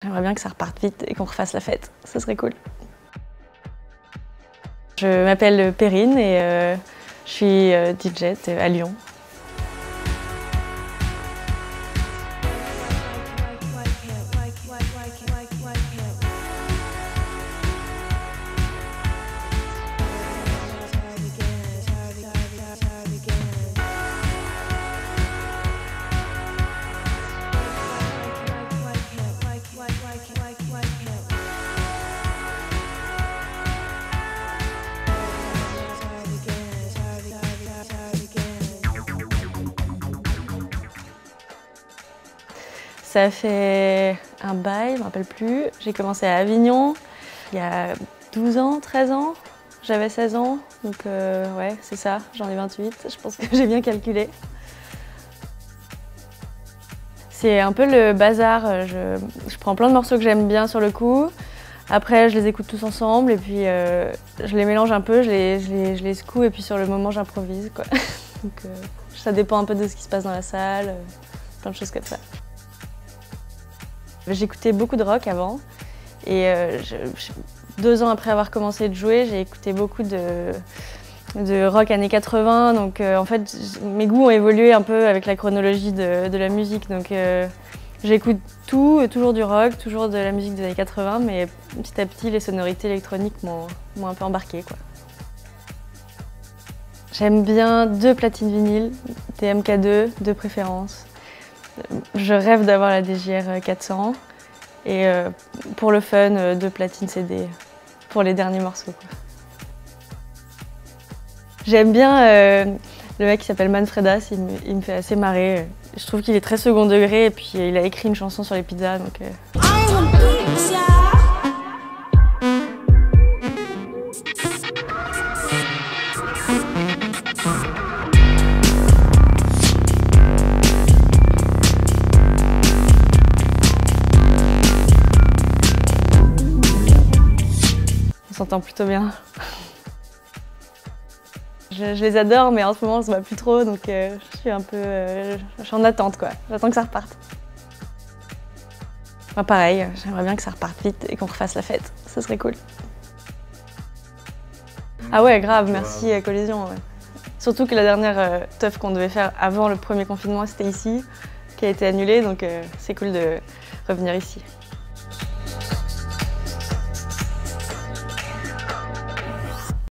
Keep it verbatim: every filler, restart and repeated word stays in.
J'aimerais bien que ça reparte vite et qu'on refasse la fête, ce serait cool. Je m'appelle Perrine et euh, je suis euh, D J à Lyon. Ça fait un bail, je ne me rappelle plus. J'ai commencé à Avignon il y a douze ans, treize ans. J'avais seize ans, donc euh, ouais, c'est ça, j'en ai vingt-huit. Je pense que j'ai bien calculé. C'est un peu le bazar. Je, je prends plein de morceaux que j'aime bien sur le coup. Après, je les écoute tous ensemble et puis euh, je les mélange un peu, je les, je, les, je les secoue et puis sur le moment, j'improvise, quoi. Donc euh, ça dépend un peu de ce qui se passe dans la salle, euh, plein de choses comme ça. J'écoutais beaucoup de rock avant et euh, je, je, deux ans après avoir commencé de jouer, j'ai écouté beaucoup de, de rock années quatre-vingts. Donc euh, en fait, mes goûts ont évolué un peu avec la chronologie de, de la musique. Donc euh, j'écoute tout, toujours du rock, toujours de la musique des années quatre-vingts, mais petit à petit, les sonorités électroniques m'ont un peu embarqué, quoi. J'aime bien deux platines vinyles, des M K deux de préférence. Je rêve d'avoir la D J R quatre cents et euh, pour le fun, euh, deux platines C D pour les derniers morceaux. J'aime bien euh, le mec qui s'appelle Manfredas, il me, il me fait assez marrer. Je trouve qu'il est très second degré et puis il a écrit une chanson sur les pizzas. Donc, euh... On s'entend plutôt bien. Je, je les adore, mais en ce moment, on se voit plus trop, donc euh, je suis un peu... Euh, je suis en attente, quoi. J'attends que ça reparte. Enfin, pareil, j'aimerais bien que ça reparte vite et qu'on refasse la fête. Ce serait cool. Ah ouais, grave, merci à Collision. Ouais. Surtout que la dernière euh, teuf qu'on devait faire avant le premier confinement, c'était ici, qui a été annulée, donc euh, c'est cool de revenir ici.